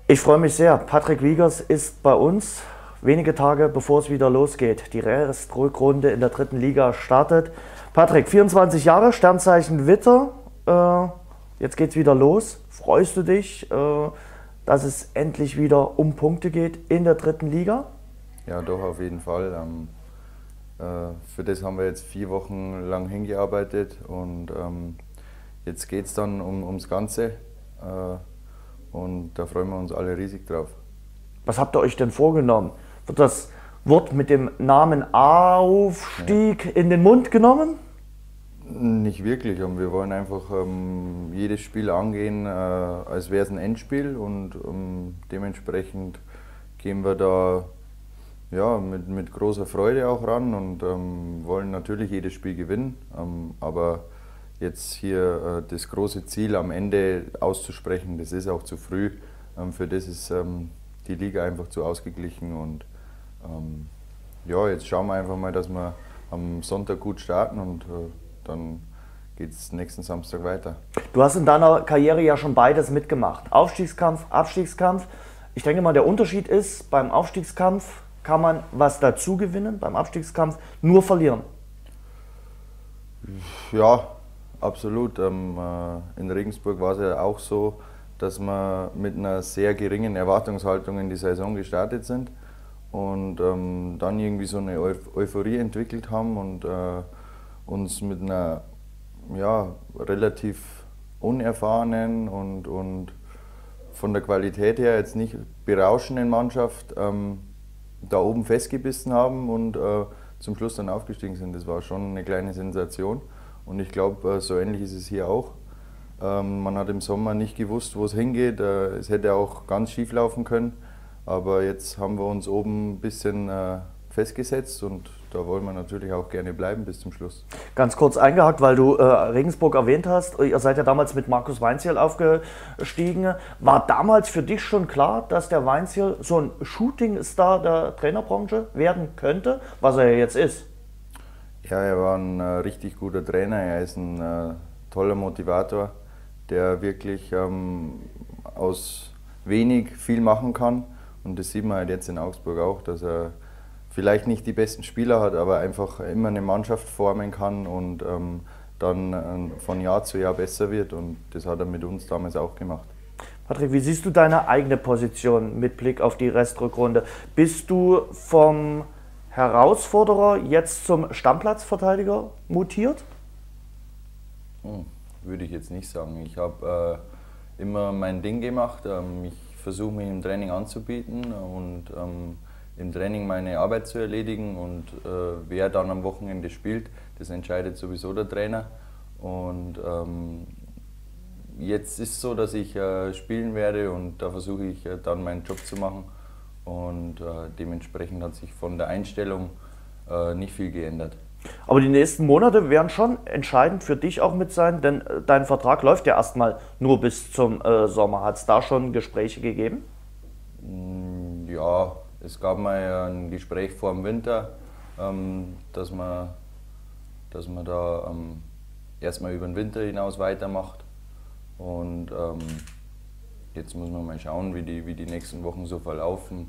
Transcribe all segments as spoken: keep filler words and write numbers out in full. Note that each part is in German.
Ich freue mich sehr. Patrick Wiegers ist bei uns. Wenige Tage bevor es wieder losgeht. Die Restrückrunde in der dritten Liga startet. Patrick, vierundzwanzig Jahre, Sternzeichen Widder. Äh, jetzt geht's wieder los. Freust du dich, äh, dass es endlich wieder um Punkte geht in der dritten Liga? Ja, doch, auf jeden Fall. Ähm, äh, für das haben wir jetzt vier Wochen lang hingearbeitet und ähm, jetzt geht es dann um, ums Ganze äh, und da freuen wir uns alle riesig drauf. Was habt ihr euch denn vorgenommen? Wird das Wort mit dem Namen Aufstieg ja. in den Mund genommen? Nicht wirklich. Wir wollen einfach ähm, jedes Spiel angehen, äh, als wäre es ein Endspiel und ähm, dementsprechend gehen wir da ja, mit, mit großer Freude auch ran und ähm, wollen natürlich jedes Spiel gewinnen. Ähm, aber jetzt hier äh, das große Ziel am Ende auszusprechen, das ist auch zu früh. Ähm, für das ist ähm, die Liga einfach zu ausgeglichen und ähm, ja, jetzt schauen wir einfach mal, dass wir am Sonntag gut starten und äh, dann geht es nächsten Samstag weiter. Du hast in deiner Karriere ja schon beides mitgemacht. Aufstiegskampf, Abstiegskampf. Ich denke mal, der Unterschied ist, beim Aufstiegskampf kann man was dazu gewinnen, beim Abstiegskampf nur verlieren. Ja, absolut. Ähm, äh, in Regensburg war es ja auch so, dass wir mit einer sehr geringen Erwartungshaltung in die Saison gestartet sind und ähm, dann irgendwie so eine Euphorie entwickelt haben und äh, uns mit einer ja, relativ unerfahrenen und, und von der Qualität her jetzt nicht berauschenden Mannschaft ähm, da oben festgebissen haben und äh, zum Schluss dann aufgestiegen sind. Das war schon eine kleine Sensation und ich glaube, äh, so ähnlich ist es hier auch. Ähm, man hat im Sommer nicht gewusst, wo es hingeht. Äh, es hätte auch ganz schief laufen können, aber jetzt haben wir uns oben ein bisschen äh, festgesetzt und da wollen wir natürlich auch gerne bleiben bis zum Schluss. Ganz kurz eingehakt, weil du äh, Regensburg erwähnt hast. Ihr seid ja damals mit Markus Weinzierl aufgestiegen. War damals für dich schon klar, dass der Weinzierl so ein Shootingstar der Trainerbranche werden könnte, was er ja jetzt ist? Ja, er war ein äh, richtig guter Trainer. Er ist ein äh, toller Motivator, der wirklich ähm, aus wenig viel machen kann. Und das sieht man halt jetzt in Augsburg auch, dass er vielleicht nicht die besten Spieler hat, aber einfach immer eine Mannschaft formen kann und ähm, dann äh, von Jahr zu Jahr besser wird. Und das hat er mit uns damals auch gemacht. Patrick, wie siehst du deine eigene Position mit Blick auf die Restrückrunde? Bist du vom Herausforderer jetzt zum Stammplatzverteidiger mutiert? Hm, würde ich jetzt nicht sagen. Ich habe äh, immer mein Ding gemacht. Ähm, ich versuche mich im Training anzubieten und ähm, im Training meine Arbeit zu erledigen und äh, wer dann am Wochenende spielt, das entscheidet sowieso der Trainer. Und ähm, jetzt ist es so, dass ich äh, spielen werde und da versuche ich äh, dann meinen Job zu machen und äh, dementsprechend hat sich von der Einstellung äh, nicht viel geändert. Aber die nächsten Monate werden schon entscheidend für dich auch mit sein, denn äh, dein Vertrag läuft ja erstmal nur bis zum äh, Sommer. Hat es da schon Gespräche gegeben? Mm, ja. Es gab mal ein Gespräch vor dem Winter, ähm, dass, man, dass man da ähm, erstmal über den Winter hinaus weitermacht. Und ähm, jetzt muss man mal schauen, wie die, wie die nächsten Wochen so verlaufen.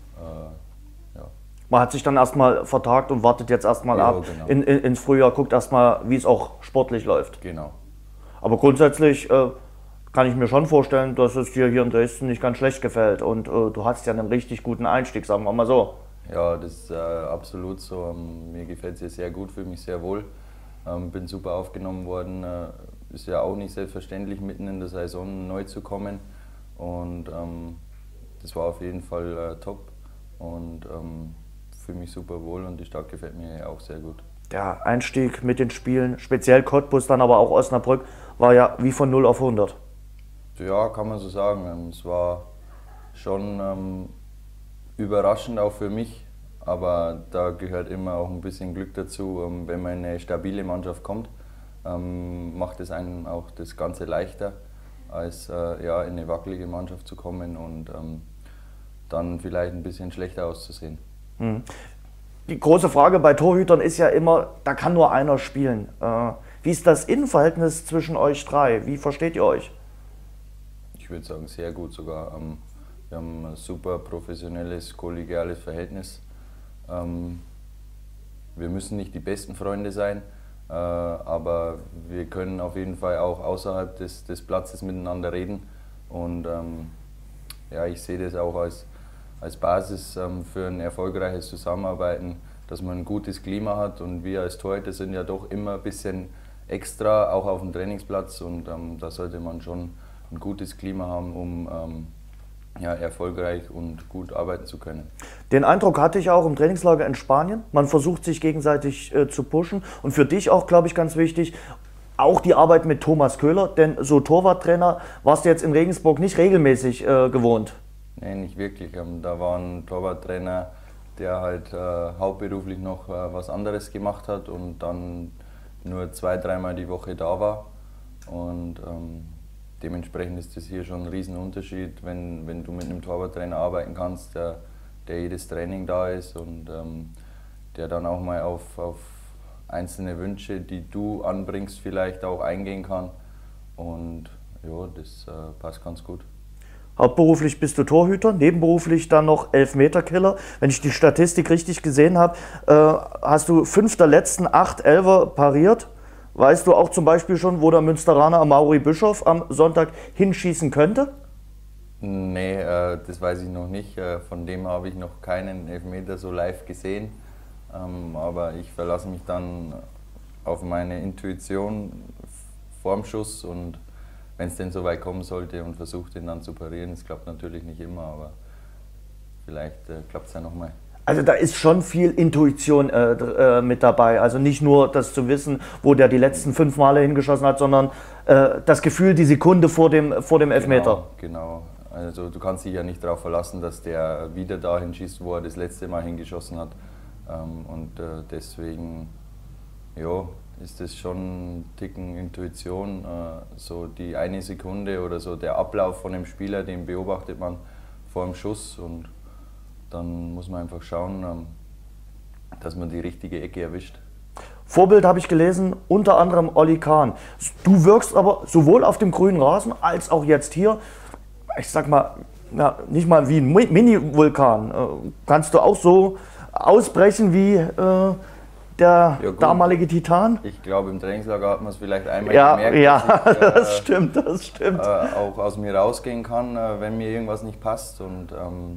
Äh, ja. Man hat sich dann erstmal vertagt und wartet jetzt erstmal ja, ab genau. in, in, ins Frühjahr, guckt erstmal, wie es auch sportlich läuft. Genau. Aber grundsätzlich äh, kann ich mir schon vorstellen, dass es dir hier in Dresden nicht ganz schlecht gefällt und äh, du hast ja einen richtig guten Einstieg, sagen wir mal so. Ja, das ist äh, absolut so. Ähm, mir gefällt es hier sehr gut, fühle mich sehr wohl. Ähm, bin super aufgenommen worden. Äh, ist ja auch nicht selbstverständlich, mitten in der Saison neu zu kommen. Und ähm, das war auf jeden Fall äh, top und ähm, fühle mich super wohl und die Stadt gefällt mir auch sehr gut. Der Einstieg mit den Spielen, speziell Cottbus, dann aber auch Osnabrück, war ja wie von null auf hundert. Ja, kann man so sagen. Es war schon ähm, überraschend auch für mich, aber da gehört immer auch ein bisschen Glück dazu. Ähm, wenn man in eine stabile Mannschaft kommt, ähm, macht es einem auch das Ganze leichter, als äh, ja, in eine wackelige Mannschaft zu kommen und ähm, dann vielleicht ein bisschen schlechter auszusehen. Hm. Die große Frage bei Torhütern ist ja immer, da kann nur einer spielen. Äh, wie ist das Innenverhältnis zwischen euch drei? Wie versteht ihr euch? Ich würde sagen, sehr gut sogar. Wir haben ein super professionelles, kollegiales Verhältnis. Ähm, wir müssen nicht die besten Freunde sein, äh, aber wir können auf jeden Fall auch außerhalb des, des Platzes miteinander reden. Und ähm, ja, ich sehe das auch als, als Basis ähm, für ein erfolgreiches Zusammenarbeiten, dass man ein gutes Klima hat. Und wir als Torhüter sind ja doch immer ein bisschen extra, auch auf dem Trainingsplatz. Und ähm, da sollte man schon ein gutes Klima haben, um ähm, ja, erfolgreich und gut arbeiten zu können. Den Eindruck hatte ich auch im Trainingslager in Spanien. Man versucht sich gegenseitig äh, zu pushen. Und für dich auch, glaube ich, ganz wichtig, auch die Arbeit mit Thomas Köhler. Denn so Torwarttrainer warst du jetzt in Regensburg nicht regelmäßig äh, gewohnt. Nee, nicht wirklich. Da war ein Torwarttrainer, der halt äh, hauptberuflich noch äh, was anderes gemacht hat und dann nur zwei, dreimal die Woche da war. Und ähm, dementsprechend ist das hier schon ein Riesenunterschied, wenn, wenn du mit einem Torwarttrainer arbeiten kannst, der, der jedes Training da ist und ähm, der dann auch mal auf, auf einzelne Wünsche, die du anbringst, vielleicht auch eingehen kann. Und ja, das äh, passt ganz gut. Hauptberuflich bist du Torhüter, nebenberuflich dann noch Elfmeterkiller. Wenn ich die Statistik richtig gesehen habe, äh, hast du fünf der letzten acht Elfer pariert. Weißt du auch zum Beispiel schon, wo der Münsteraner Amaury Bischof am Sonntag hinschießen könnte? Nee, äh, das weiß ich noch nicht. Äh, von dem habe ich noch keinen Elfmeter so live gesehen. Ähm, aber ich verlasse mich dann auf meine Intuition vorm Schuss und wenn es denn so weit kommen sollte und versuche den dann zu parieren. Es klappt natürlich nicht immer, aber vielleicht äh, klappt es ja nochmal. Also da ist schon viel Intuition äh, äh, mit dabei. Also nicht nur das zu wissen, wo der die letzten fünf Male hingeschossen hat, sondern äh, das Gefühl, die Sekunde vor dem, vor dem Elfmeter. Genau, genau. Also du kannst dich ja nicht darauf verlassen, dass der wieder dahin schießt, wo er das letzte Mal hingeschossen hat. Ähm, und äh, deswegen, ja, ist das schon ein Ticken Intuition. Äh, so die eine Sekunde oder so der Ablauf von dem Spieler, den beobachtet man vor dem Schuss. Und dann muss man einfach schauen, dass man die richtige Ecke erwischt. Vorbild habe ich gelesen, unter anderem Olli Kahn. Du wirkst aber sowohl auf dem grünen Rasen als auch jetzt hier, ich sag mal, ja, nicht mal wie ein Mini-Vulkan. Kannst du auch so ausbrechen wie äh, der ja, damalige Titan? Ich glaube, im Trainingslager hat man es vielleicht einmal ja, gemerkt, ja, dass ich äh, das stimmt, das stimmt. Äh, auch aus mir rausgehen kann, äh, wenn mir irgendwas nicht passt. Und, ähm,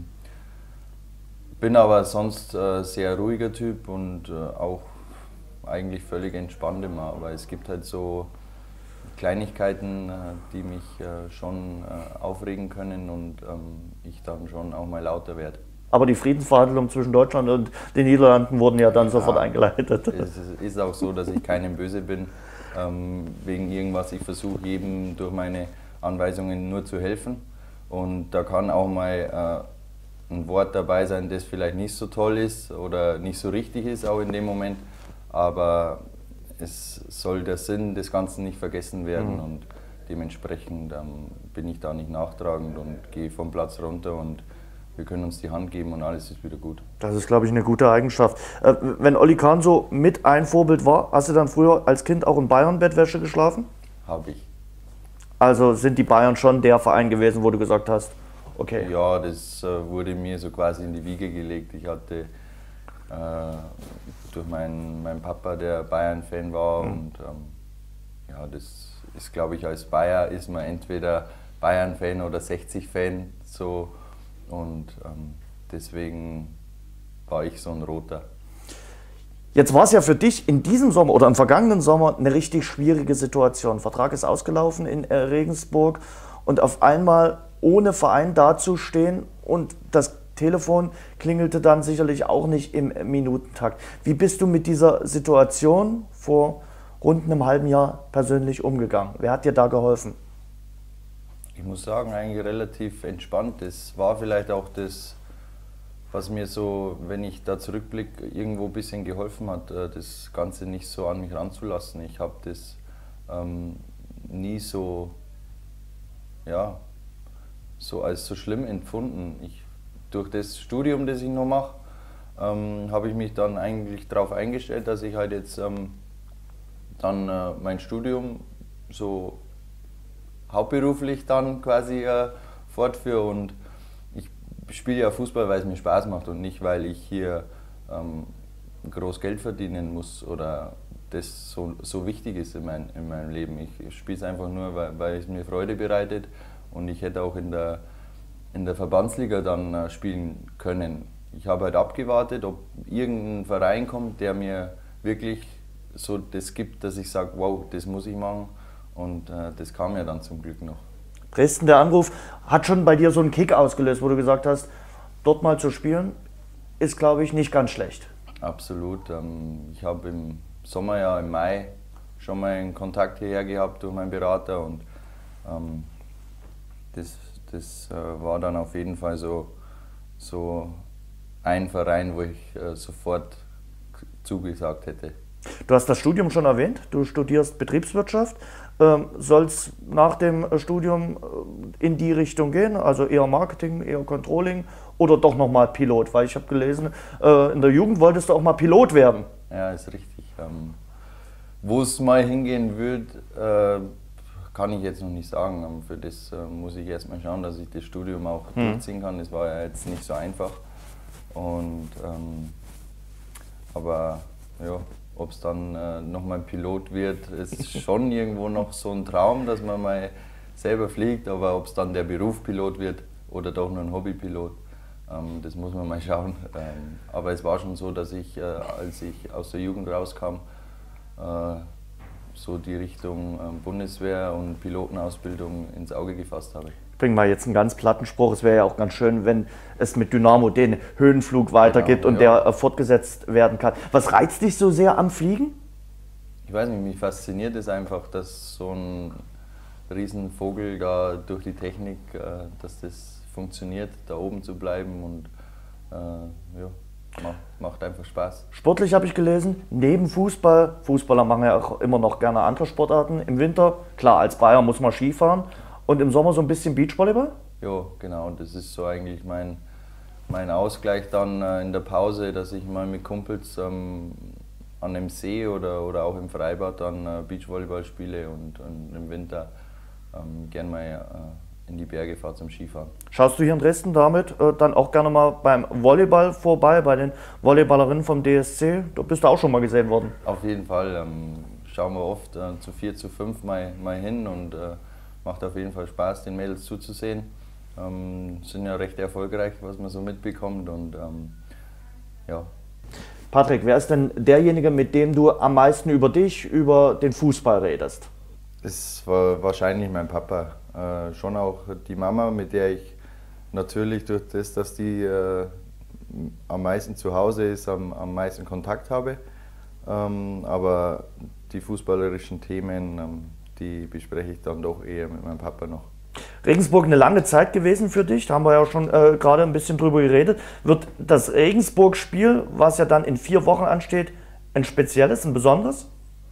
bin aber sonst äh, sehr ruhiger Typ und äh, auch eigentlich völlig entspannt immer. Aber es gibt halt so Kleinigkeiten, äh, die mich äh, schon äh, aufregen können und ähm, ich dann schon auch mal lauter werde. Aber die Friedensverhandlungen zwischen Deutschland und den Niederlanden wurden ja dann ja, sofort eingeleitet. Es ist auch so, dass ich keinem böse bin ähm, wegen irgendwas. Ich versuche jedem durch meine Anweisungen nur zu helfen. Und da kann auch mal äh, ein Wort dabei sein, das vielleicht nicht so toll ist oder nicht so richtig ist, auch in dem Moment. Aber es soll der Sinn des Ganzen nicht vergessen werden. Mhm. Und dementsprechend ähm, bin ich da nicht nachtragend und gehe vom Platz runter und wir können uns die Hand geben und alles ist wieder gut. Das ist, glaube ich, eine gute Eigenschaft. Äh, wenn Olli Kahn so mit ein Vorbild war, hast du dann früher als Kind auch in Bayern-Bettwäsche geschlafen? Habe ich. Also sind die Bayern schon der Verein gewesen, wo du gesagt hast, okay. Ja, das äh, wurde mir so quasi in die Wiege gelegt. Ich hatte äh, durch meinen, meinen Papa, der Bayern-Fan war mhm. und ähm, ja, das ist, glaube ich, als Bayer ist man entweder Bayern-Fan oder sechzig-Fan so. Und ähm, deswegen war ich so ein Roter. Jetzt war es ja für dich in diesem Sommer oder im vergangenen Sommer eine richtig schwierige Situation. Vertrag ist ausgelaufen in äh, Regensburg und auf einmal ohne Verein dazustehen und das Telefon klingelte dann sicherlich auch nicht im Minutentakt. Wie bist du mit dieser Situation vor rund einem halben Jahr persönlich umgegangen? Wer hat dir da geholfen? Ich muss sagen, eigentlich relativ entspannt. Das war vielleicht auch das, was mir so, wenn ich da zurückblicke, irgendwo ein bisschen geholfen hat, das Ganze nicht so an mich ranzulassen. Ich habe das ähm, nie so, ja, so als so schlimm empfunden. Ich, durch das Studium, das ich noch mache, ähm, habe ich mich dann eigentlich darauf eingestellt, dass ich halt jetzt ähm, dann äh, mein Studium so hauptberuflich dann quasi äh, fortführe und ich spiele ja Fußball, weil es mir Spaß macht und nicht, weil ich hier ähm, groß Geld verdienen muss oder das so, so wichtig ist in, mein, in meinem Leben. Ich spiele es einfach nur, weil, weil es mir Freude bereitet und ich hätte auch in der, in der Verbandsliga dann äh, spielen können. Ich habe halt abgewartet, ob irgendein Verein kommt, der mir wirklich so das gibt, dass ich sage, wow, das muss ich machen, und äh, das kam ja dann zum Glück noch. Dresden, der Anruf hat schon bei dir so einen Kick ausgelöst, wo du gesagt hast, dort mal zu spielen, ist, glaube ich, nicht ganz schlecht. Absolut. Ich habe im Sommer, ja im Mai, schon mal einen Kontakt hierher gehabt durch meinen Berater, und ähm, das, das äh, war dann auf jeden Fall so, so ein Verein, wo ich äh, sofort zugesagt hätte. Du hast das Studium schon erwähnt, du studierst Betriebswirtschaft. Ähm, soll es nach dem Studium in die Richtung gehen, also eher Marketing, eher Controlling oder doch nochmal Pilot? Weil ich habe gelesen, äh, in der Jugend wolltest du auch mal Pilot werden. Ja, ist richtig. Ähm, wo es mal hingehen wird, äh, kann ich jetzt noch nicht sagen. Ähm, für das äh, muss ich erst mal schauen, dass ich das Studium auch hm. durchziehen kann. Das war ja jetzt nicht so einfach. Und, ähm, aber ja, ob es dann äh, nochmal ein Pilot wird, ist schon irgendwo noch so ein Traum, dass man mal selber fliegt. Aber ob es dann der Beruf Pilot wird oder doch nur ein Hobbypilot, ähm, das muss man mal schauen. Ähm, aber es war schon so, dass ich, äh, als ich aus der Jugend rauskam, äh, so die Richtung äh, Bundeswehr und Pilotenausbildung ins Auge gefasst habe. Ich bringe mal jetzt einen ganz platten Spruch, es wäre ja auch ganz schön, wenn es mit Dynamo den Höhenflug weitergibt, genau, und ja. der äh, fortgesetzt werden kann. Was reizt dich so sehr am Fliegen? Ich weiß nicht, mich fasziniert es einfach, dass so ein Riesenvogel da durch die Technik, äh, dass das funktioniert, da oben zu bleiben, und äh, ja, macht, macht einfach Spaß. Sportlich habe ich gelesen, neben Fußball, Fußballer machen ja auch immer noch gerne andere Sportarten, im Winter, klar, als Bayer muss man Skifahren. Und im Sommer so ein bisschen Beachvolleyball? Ja, genau. Das ist so eigentlich mein, mein Ausgleich dann äh, in der Pause, dass ich mal mit Kumpels ähm, an einem See oder, oder auch im Freibad dann äh, Beachvolleyball spiele, und, und im Winter ähm, gern mal äh, in die Berge fahre zum Skifahren. Schaust du hier in Dresden damit äh, dann auch gerne mal beim Volleyball vorbei, bei den Volleyballerinnen vom D S C? Da bist du auch schon mal gesehen worden. Auf jeden Fall. Ähm, schauen wir oft äh, zu vier, zu fünf mal, mal hin, und äh, macht auf jeden Fall Spaß, den Mädels zuzusehen. Ähm, sind ja recht erfolgreich, was man so mitbekommt, und ähm, ja. Patrick, wer ist denn derjenige, mit dem du am meisten über dich, über den Fußball redest? Es war wahrscheinlich mein Papa. Äh, schon auch die Mama, mit der ich natürlich durch das, dass die äh, am meisten zu Hause ist, am, am meisten Kontakt habe. Ähm, aber die fußballerischen Themen, ähm, die bespreche ich dann doch eher mit meinem Papa noch. Regensburg eine lange Zeit gewesen für dich, da haben wir ja schon äh, gerade ein bisschen drüber geredet. Wird das Regensburg-Spiel, was ja dann in vier Wochen ansteht, ein spezielles, ein besonderes?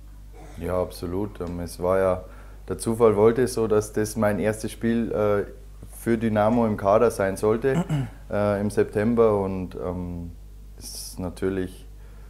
Ja, absolut. Ähm, es war ja, der Zufall wollte so, dass das mein erstes Spiel äh, für Dynamo im Kader sein sollte äh, im September, und ähm, es ist natürlich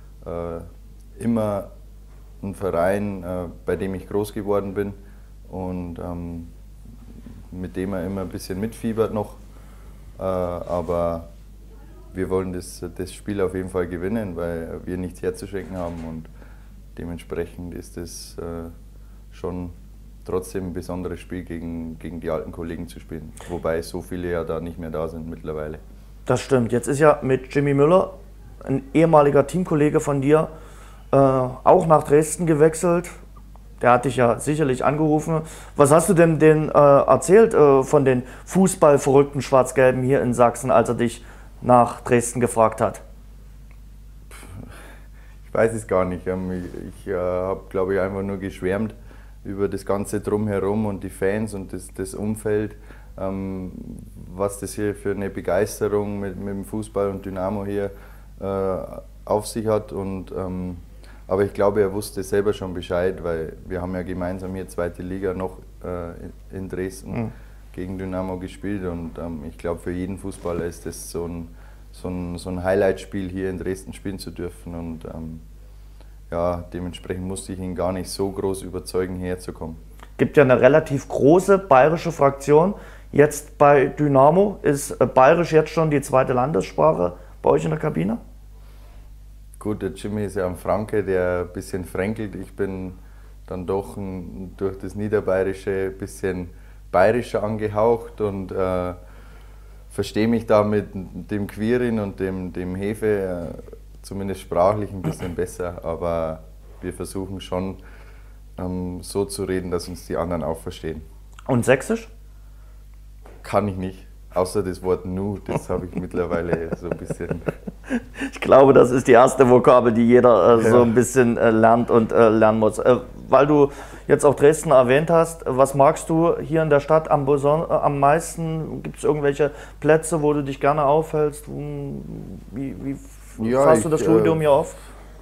äh, immer ein Verein, äh, bei dem ich groß geworden bin, und ähm, mit dem er immer ein bisschen mitfiebert noch. Äh, aber wir wollen das, das Spiel auf jeden Fall gewinnen, weil wir nichts herzuschenken haben, und dementsprechend ist es äh, schon trotzdem ein besonderes Spiel, gegen, gegen die alten Kollegen zu spielen. Wobei so viele ja da nicht mehr da sind mittlerweile. Das stimmt. Jetzt ist ja mit Jimmy Müller, ein ehemaliger Teamkollege von dir, äh, auch nach Dresden gewechselt. Der hat dich ja sicherlich angerufen. Was hast du denn denen äh, erzählt äh, von den fußballverrückten Schwarz-Gelben hier in Sachsen, als er dich nach Dresden gefragt hat? Ich weiß es gar nicht. Ich äh, habe, glaube ich, einfach nur geschwärmt über das Ganze drumherum und die Fans und das, das Umfeld, ähm, was das hier für eine Begeisterung mit, mit dem Fußball und Dynamo hier äh, auf sich hat. Und, ähm, aber ich glaube, er wusste selber schon Bescheid, weil wir haben ja gemeinsam hier zweite Liga noch äh, in Dresden mhm. gegen Dynamo gespielt. Und ähm, ich glaube, für jeden Fußballer ist das so ein, so ein, so ein Highlight-Spiel, hier in Dresden spielen zu dürfen. Und ähm, ja, dementsprechend musste ich ihn gar nicht so groß überzeugen, hierher zu kommen. Es gibt ja eine relativ große bayerische Fraktion Jetzt bei Dynamo ist Bayerisch jetzt schon die zweite Landessprache bei euch in der Kabine? Gut, der Jimmy ist ja ein Franke, der ein bisschen fränkelt. Ich bin dann doch ein, durch das Niederbayerische ein bisschen bayerischer angehaucht und äh, verstehe mich da mit dem Quirin und dem, dem Hefe äh, zumindest sprachlich ein bisschen besser. Aber wir versuchen schon ähm, so zu reden, dass uns die anderen auch verstehen. Und Sächsisch? Kann ich nicht, außer das Wort Nu, das habe ich mittlerweile so ein bisschen. Ich glaube, das ist die erste Vokabel, die jeder äh, Ja. so ein bisschen äh, lernt und äh, lernen muss. Äh, weil du jetzt auch Dresden erwähnt hast, was magst du hier in der Stadt am, beson- äh, am meisten? Gibt es irgendwelche Plätze, wo du dich gerne aufhältst? Wie, wie Ja, fasst du ich, das Studium äh, hier auf?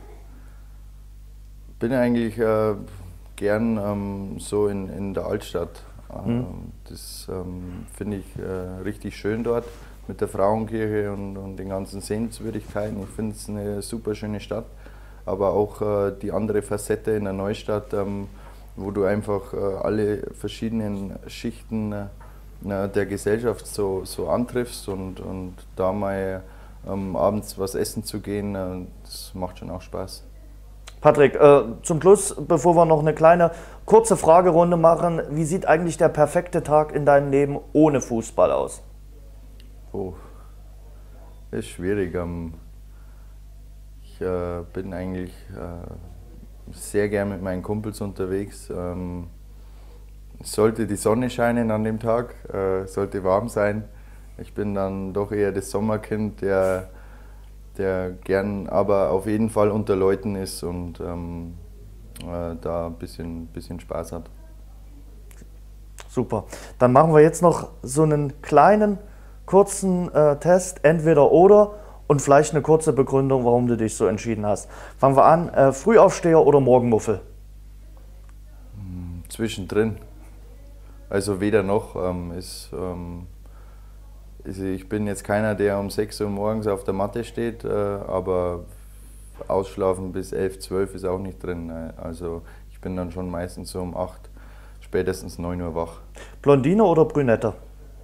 Bin eigentlich äh, gern ähm, so in, in der Altstadt. Ähm, Mhm. Das ähm, finde ich äh, richtig schön dort mit der Frauenkirche und, und den ganzen Sehenswürdigkeiten. Ich finde es eine super schöne Stadt, aber auch äh, die andere Facette in der Neustadt, ähm, wo du einfach äh, alle verschiedenen Schichten äh, na, der Gesellschaft so, so antriffst und, und da mal ähm, abends was essen zu gehen, äh, das macht schon auch Spaß. Patrick, äh, zum Schluss, bevor wir noch eine kleine kurze Fragerunde machen, wie sieht eigentlich der perfekte Tag in deinem Leben ohne Fußball aus? Oh, ist schwierig. Ähm, Ich äh, bin eigentlich äh, sehr gern mit meinen Kumpels unterwegs. Ähm, Sollte die Sonne scheinen an dem Tag, äh, sollte warm sein. Ich bin dann doch eher das Sommerkind, der, der gern aber auf jeden Fall unter Leuten ist und ähm, äh, da ein bisschen, bisschen Spaß hat. Super. Dann machen wir jetzt noch so einen kleinen, kurzen äh, Test, entweder oder, und vielleicht eine kurze Begründung, warum du dich so entschieden hast. Fangen wir an, äh, Frühaufsteher oder Morgenmuffel? Zwischendrin. Also weder noch. Ähm, ist, ähm, also ich bin jetzt keiner, der um sechs Uhr morgens auf der Matte steht, äh, aber ausschlafen bis elf, zwölf ist auch nicht drin. Äh, also ich bin dann schon meistens so um acht, spätestens neun Uhr wach. Blondine oder Brünette?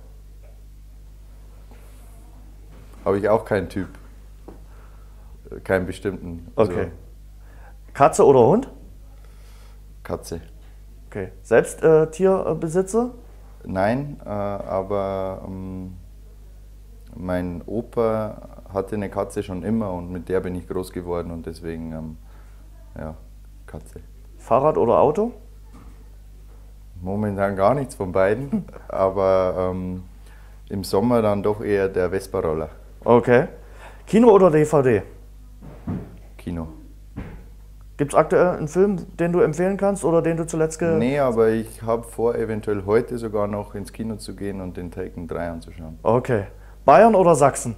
Habe ich auch keinen Typ. Äh, Keinen bestimmten. Also Okay. Katze oder Hund? Katze. Okay. Selbst äh, Tierbesitzer? Nein, äh, aber ähm, mein Opa hatte eine Katze schon immer und mit der bin ich groß geworden und deswegen, ähm, ja, Katze. Fahrrad oder Auto? Momentan gar nichts von beiden, aber ähm, im Sommer dann doch eher der Vespa-Roller. Okay. Kino oder D V D? Kino. Gibt es aktuell einen Film, den du empfehlen kannst oder den du zuletzt ge... Nee, aber ich habe vor, eventuell heute sogar noch ins Kino zu gehen und den Taken drei anzuschauen. Okay. Bayern oder Sachsen?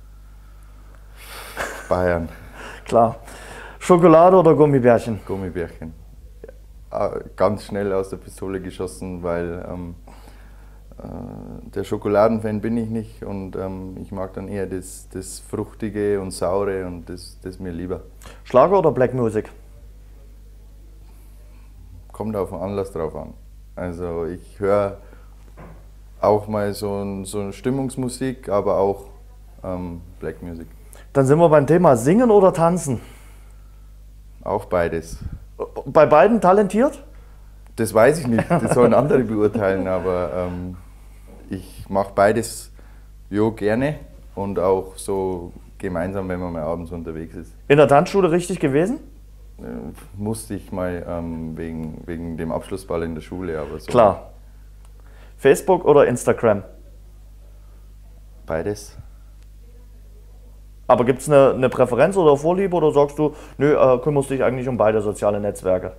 Bayern, Klar. Schokolade oder Gummibärchen? Gummibärchen. Ah, ganz schnell aus der Pistole geschossen, weil ähm, äh, der Schokoladenfan bin ich nicht und ähm, ich mag dann eher das, das Fruchtige und Saure und das, das mir lieber. Schlager oder Black Music? Kommt auf den Anlass drauf an. Also ich höre auch mal so, ein, so eine Stimmungsmusik, aber auch ähm, Black Music. Dann sind wir beim Thema Singen oder Tanzen. Auch beides. Bei beiden talentiert? Das weiß ich nicht, das sollen andere beurteilen, aber ähm, ich mache beides jo, gerne und auch so gemeinsam, wenn man mal abends unterwegs ist. In der Tanzschule richtig gewesen? Äh, musste ich mal ähm, wegen, wegen dem Abschlussball in der Schule, aber so. Klar. Facebook oder Instagram? Beides. Aber gibt es eine, eine Präferenz oder Vorliebe oder sagst du, nö, äh, kümmerst dich eigentlich um beide soziale Netzwerke?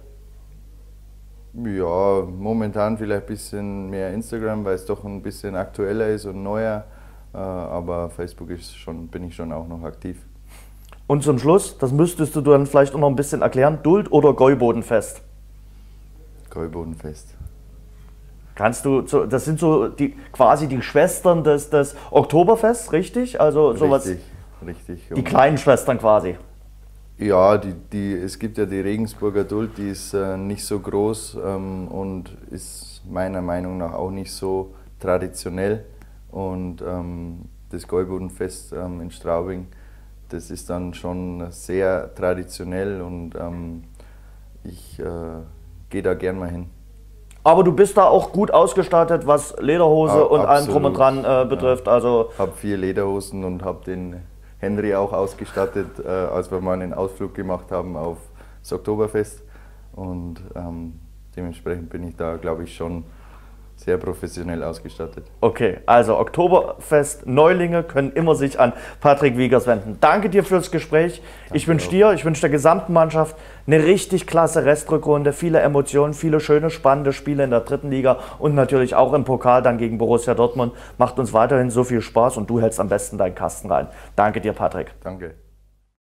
Ja, momentan vielleicht ein bisschen mehr Instagram, weil es doch ein bisschen aktueller ist und neuer. Äh, aber Facebook ist schon, bin ich schon auch noch aktiv. Und zum Schluss, das müsstest du dann vielleicht auch noch ein bisschen erklären, Duld oder Gäubodenfest? Gäubodenfest. Kannst du, so- das sind so die, quasi die Schwestern des, des Oktoberfests, richtig? Also sowas, Richtig, richtig. die Und kleinen Schwestern quasi. ja, die, die, es gibt ja die Regensburger Duld, die ist äh, nicht so groß ähm, und ist meiner Meinung nach auch nicht so traditionell und ähm, das Gäubodenfest ähm, in Straubing, das ist dann schon sehr traditionell und ähm, ich äh, gehe da gern mal hin. Aber du bist da auch gut ausgestattet, was Lederhose Ah, und allem absolut. drum und dran äh, betrifft. Ja. Also habe vier Lederhosen und habe den Henry auch ausgestattet, äh, als wir mal einen Ausflug gemacht haben auf das Oktoberfest. Und ähm, dementsprechend bin ich da, glaube ich, schon sehr professionell ausgestattet. okay, also Oktoberfest Neulinge können immer sich an Patrick Wiegers wenden. Danke dir fürs Gespräch. Danke ich wünsche dir, ich wünsche der gesamten Mannschaft eine richtig klasse Restrückrunde, viele Emotionen, viele schöne, spannende Spiele in der dritten Liga und natürlich auch im Pokal dann gegen Borussia Dortmund. Macht uns weiterhin so viel Spaß und du hältst am besten deinen Kasten rein. Danke dir, Patrick. Danke.